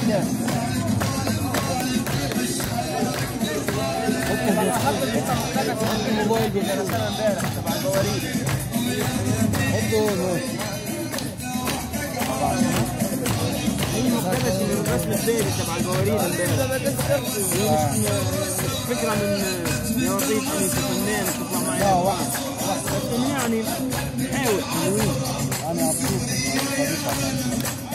الموبايل انا سنه امبارح تبع البواريد. الرسم الدائري تبع البواريد امبارح. فكره من يوظيف اني فنان تطلع معي. لا واحد يعني حاول حلوين. انا مبسوط.